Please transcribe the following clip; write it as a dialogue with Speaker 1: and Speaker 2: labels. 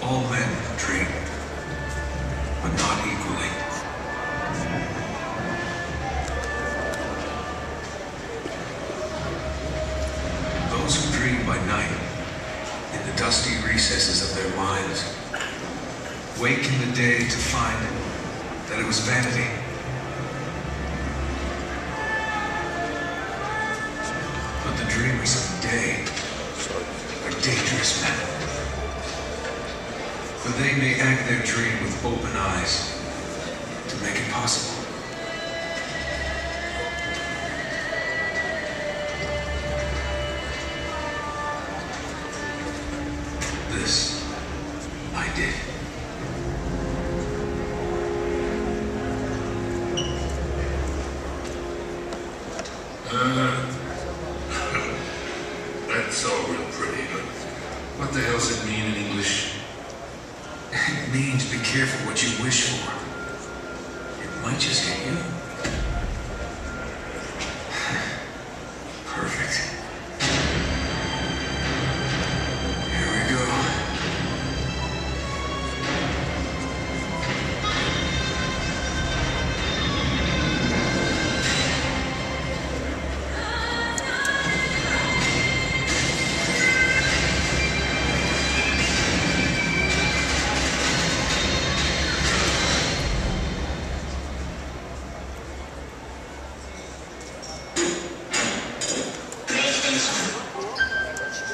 Speaker 1: All men dream, but not equally. Those who dream by night, in the dusty recesses of their minds, wake in the day to find that it was vanity. But the dreamers of the day are dangerous men. For they may act their dream with open eyes to make it possible. This I did.
Speaker 2: That's all real pretty, but what the hell's it mean in English?
Speaker 1: It means be careful what you wish for. It might just hit you. Perfect.